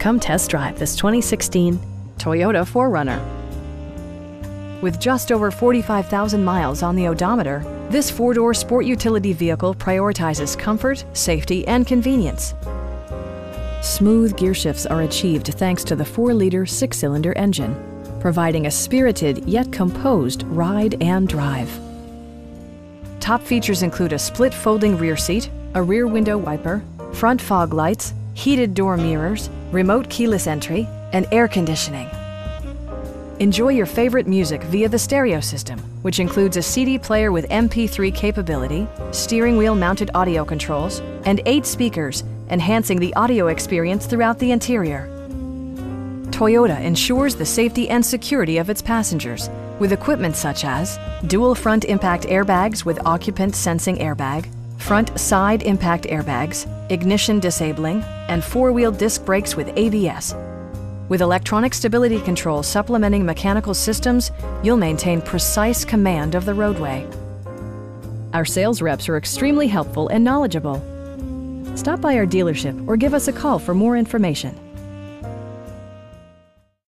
Come test drive this 2016 Toyota 4Runner. With just over 45,000 miles on the odometer, this four-door sport utility vehicle prioritizes comfort, safety, and convenience. Smooth gear shifts are achieved thanks to the 4-liter 6-cylinder engine, providing a spirited yet composed ride and drive. Top features include a split folding rear seat, a rear window wiper, front fog lights, heated door mirrors, remote keyless entry, and air conditioning. Enjoy your favorite music via the stereo system, which includes a CD player with MP3 capability, steering wheel mounted audio controls, and 8 speakers, enhancing the audio experience throughout the interior. Toyota ensures the safety and security of its passengers with equipment such as dual front impact airbags with occupant sensing airbag, front side impact airbags, ignition disabling, and 4-wheel disc brakes with ABS. With electronic stability control supplementing mechanical systems, you'll maintain precise command of the roadway. Our sales reps are extremely helpful and knowledgeable. Stop by our dealership or give us a call for more information.